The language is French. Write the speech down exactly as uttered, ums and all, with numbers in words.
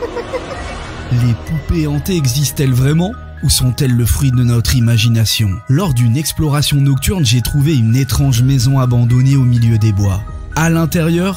Les poupées hantées existent-elles vraiment ? Ou sont-elles le fruit de notre imagination ? Lors d'une exploration nocturne, j'ai trouvé une étrange maison abandonnée au milieu des bois. À l'intérieur,